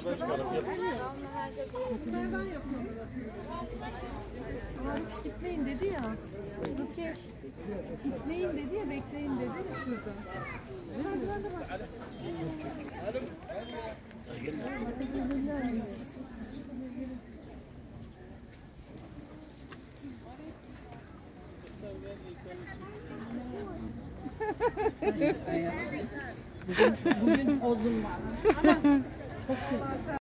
Arık gitmeyin dedi ya. Rukiye gitmeyin dedi ya, bekleyin dedi ya şurada. Merdivende bak. Bugün ozun var.